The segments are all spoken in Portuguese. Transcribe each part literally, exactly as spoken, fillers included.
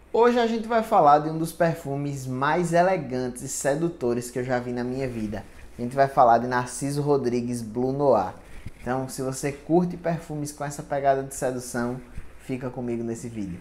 Hoje a gente vai falar de um dos perfumes mais elegantes e sedutores que eu já vi na minha vida. A gente vai falar de Narciso Rodrigues Blue Noir. Então, se você curte perfumes com essa pegada de sedução, fica comigo nesse vídeo.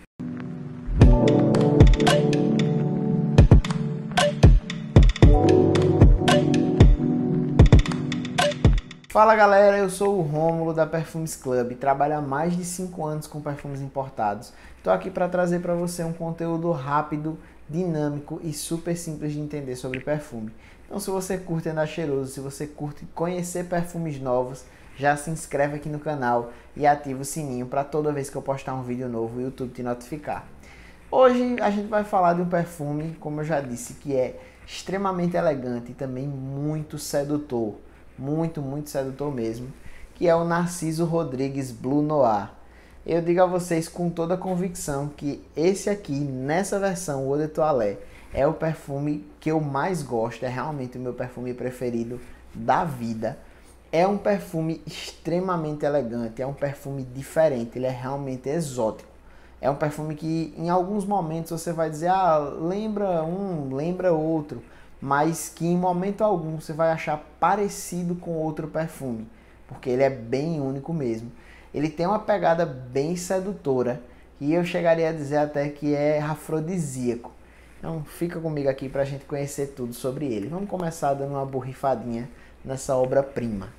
Fala galera, eu sou o Rômulo da Perfumes Club, trabalho há mais de cinco anos com perfumes importados. Estou aqui para trazer para você um conteúdo rápido, dinâmico e super simples de entender sobre perfume. Então se você curte andar cheiroso, se você curte conhecer perfumes novos, já se inscreve aqui no canal e ativa o sininho para toda vez que eu postar um vídeo novo o YouTube te notificar. Hoje a gente vai falar de um perfume, como eu já disse, que é extremamente elegante e também muito sedutor. Muito, muito sedutor mesmo, que é o Narciso Rodrigues Blue Noir. Eu digo a vocês com toda a convicção que esse aqui, nessa versão Eau de Toilette, é o perfume que eu mais gosto, é realmente o meu perfume preferido da vida. É um perfume extremamente elegante, é um perfume diferente, ele é realmente exótico. É um perfume que em alguns momentos você vai dizer, ah, lembra um, lembra outro, mas que em momento algum você vai achar parecido com outro perfume, porque ele é bem único mesmo. Ele tem uma pegada bem sedutora e eu chegaria a dizer até que é afrodisíaco. Então fica comigo aqui para a gente conhecer tudo sobre ele. Vamos começar dando uma borrifadinha nessa obra-prima.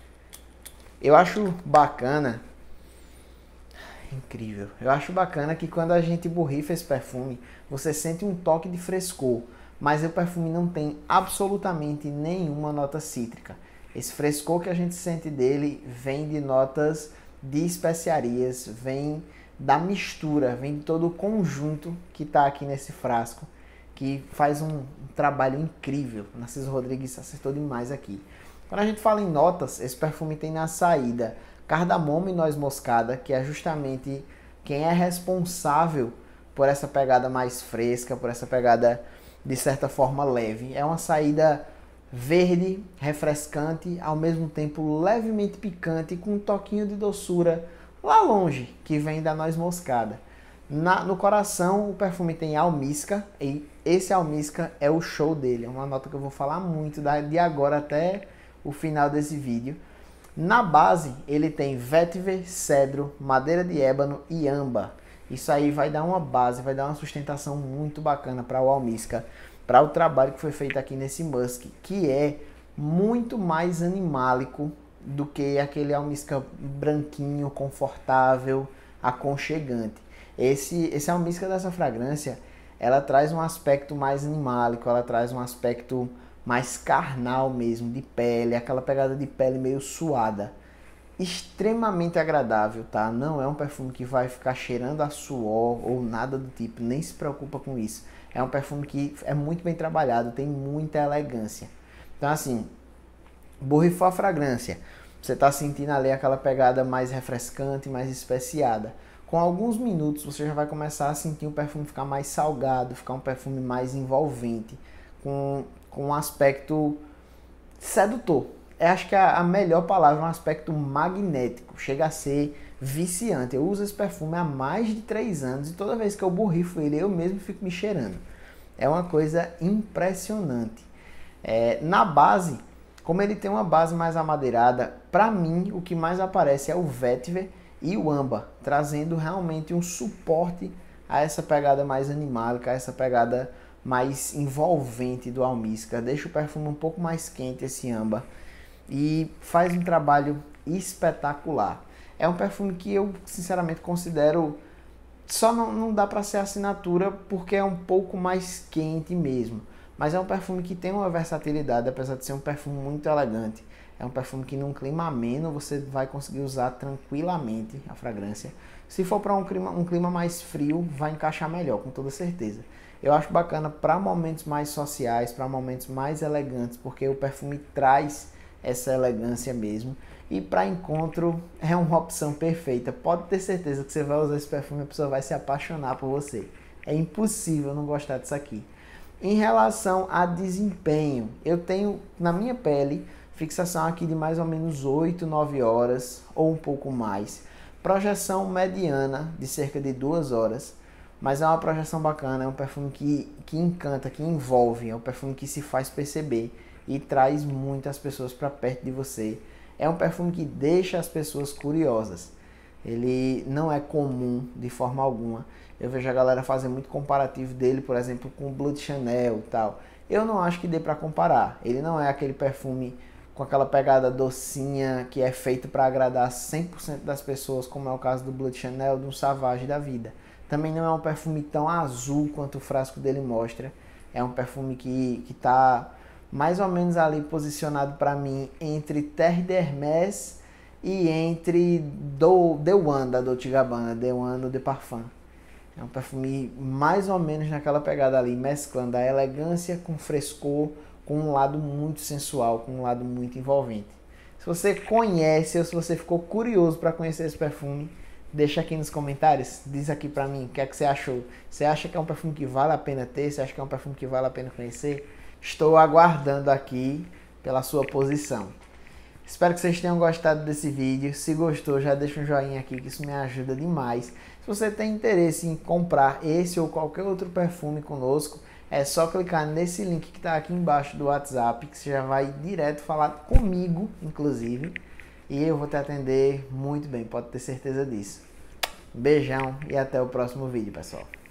Eu acho bacana, incrível, eu acho bacana que quando a gente borrifa esse perfume, você sente um toque de frescor, mas o perfume não tem absolutamente nenhuma nota cítrica. Esse frescor que a gente sente dele vem de notas de especiarias, vem da mistura, vem de todo o conjunto que está aqui nesse frasco, que faz um, um trabalho incrível. O Narciso Rodrigues acertou demais aqui. Quando a gente fala em notas, esse perfume tem na saída cardamomo e noz moscada, que é justamente quem é responsável por essa pegada mais fresca, por essa pegada de certa forma leve. É uma saída verde, refrescante, ao mesmo tempo levemente picante, com um toquinho de doçura lá longe, que vem da noz moscada. Na, no coração, o perfume tem almíscar, e esse almíscar é o show dele. É uma nota que eu vou falar muito de agora até o final desse vídeo. Na base, ele tem vétiver, cedro, madeira de ébano e âmbar. Isso aí vai dar uma base, vai dar uma sustentação muito bacana para o almíscar, para o trabalho que foi feito aqui nesse musk, que é muito mais animálico do que aquele almíscar branquinho, confortável, aconchegante. Esse, esse almíscar dessa fragrância, ela traz um aspecto mais animálico, ela traz um aspecto mais carnal mesmo, de pele, aquela pegada de pele meio suada. Extremamente agradável, tá? Não é um perfume que vai ficar cheirando a suor ou nada do tipo, nem se preocupa com isso. É um perfume que é muito bem trabalhado, tem muita elegância. Então assim, borrifou a fragrância, você tá sentindo ali aquela pegada mais refrescante, mais especiada. Com alguns minutos você já vai começar a sentir o perfume ficar mais salgado, ficar um perfume mais envolvente, com, com um aspecto sedutor. Eu acho que a, a melhor palavra é um aspecto magnético, chega a ser viciante. Eu uso esse perfume há mais de três anos e toda vez que eu borrifo ele, eu mesmo fico me cheirando. É uma coisa impressionante. É, na base, como ele tem uma base mais amadeirada, para mim o que mais aparece é o vétiver e o âmbar, trazendo realmente um suporte a essa pegada mais animálica, a essa pegada mais envolvente do almíscar. Deixa o perfume um pouco mais quente esse âmbar e faz um trabalho espetacular. É um perfume que eu sinceramente considero, só não, não dá para ser assinatura porque é um pouco mais quente mesmo, mas é um perfume que tem uma versatilidade, apesar de ser um perfume muito elegante. É um perfume que num clima ameno você vai conseguir usar tranquilamente a fragrância. Se for para um clima, um clima mais frio, vai encaixar melhor, com toda certeza. Eu acho bacana para momentos mais sociais, para momentos mais elegantes, porque o perfume traz essa elegância mesmo. E para encontro é uma opção perfeita. Pode ter certeza que você vai usar esse perfume e a pessoa vai se apaixonar por você. É impossível não gostar disso aqui. Em relação a desempenho, eu tenho na minha pele fixação aqui de mais ou menos oito, nove horas ou um pouco mais. Projeção mediana de cerca de duas horas. Mas é uma projeção bacana, é um perfume que, que encanta, que envolve, é um perfume que se faz perceber e traz muitas pessoas para perto de você. É um perfume que deixa as pessoas curiosas. Ele não é comum de forma alguma. Eu vejo a galera fazer muito comparativo dele, por exemplo, com o Blood Chanel e tal. Eu não acho que dê para comparar. Ele não é aquele perfume com aquela pegada docinha que é feito para agradar cem por cento das pessoas, como é o caso do Blood Chanel, do Sauvage da vida. Também não é um perfume tão azul quanto o frasco dele mostra. É um perfume que está mais ou menos ali posicionado para mim entre Terre d'Hermès e entre do, The One da Dolce Gabbana, The One do The Parfum. É um perfume mais ou menos naquela pegada ali, mesclando a elegância com frescor, com um lado muito sensual, com um lado muito envolvente. Se você conhece ou se você ficou curioso para conhecer esse perfume, deixa aqui nos comentários, diz aqui pra mim o que é que você achou. Você acha que é um perfume que vale a pena ter? Você acha que é um perfume que vale a pena conhecer? Estou aguardando aqui pela sua posição. Espero que vocês tenham gostado desse vídeo. Se gostou, já deixa um joinha aqui, que isso me ajuda demais. Se você tem interesse em comprar esse ou qualquer outro perfume conosco, é só clicar nesse link que está aqui embaixo do WhatsApp, que você já vai direto falar comigo, inclusive. E eu vou te atender muito bem, pode ter certeza disso. Beijão e até o próximo vídeo, pessoal.